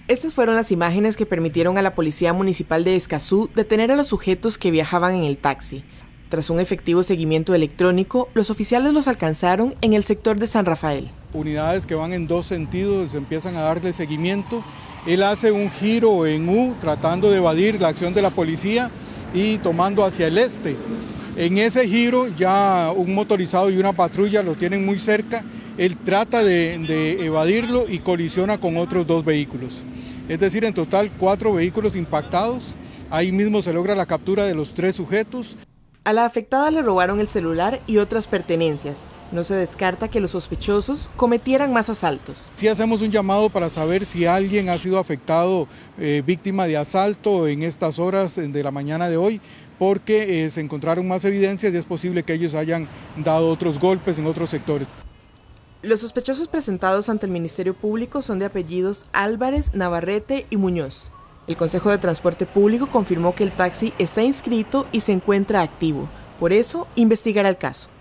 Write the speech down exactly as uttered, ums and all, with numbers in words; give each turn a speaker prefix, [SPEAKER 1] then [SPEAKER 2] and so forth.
[SPEAKER 1] Estas fueron las imágenes que permitieron a la Policía Municipal de Escazú detener a los sujetos que viajaban en el taxi. Tras un efectivo seguimiento electrónico, los oficiales los alcanzaron en el sector de San Rafael.
[SPEAKER 2] Unidades que van en dos sentidos empiezan a darle seguimiento. Él hace un giro en U tratando de evadir la acción de la policía y tomando hacia el este. En ese giro ya un motorizado y una patrulla lo tienen muy cerca. Él trata de, de evadirlo y colisiona con otros dos vehículos. Es decir, en total cuatro vehículos impactados. Ahí mismo se logra la captura de los tres sujetos.
[SPEAKER 1] A la afectada le robaron el celular y otras pertenencias. No se descarta que los sospechosos cometieran más asaltos.
[SPEAKER 2] Sí hacemos un llamado para saber si alguien ha sido afectado, eh, víctima de asalto en estas horas de la mañana de hoy, porque eh, se encontraron más evidencias y es posible que ellos hayan dado otros golpes en otros sectores.
[SPEAKER 1] Los sospechosos presentados ante el Ministerio Público son de apellidos Álvarez, Navarrete y Muñoz. El Consejo de Transporte Público confirmó que el taxi está inscrito y se encuentra activo. Por eso, investigará el caso.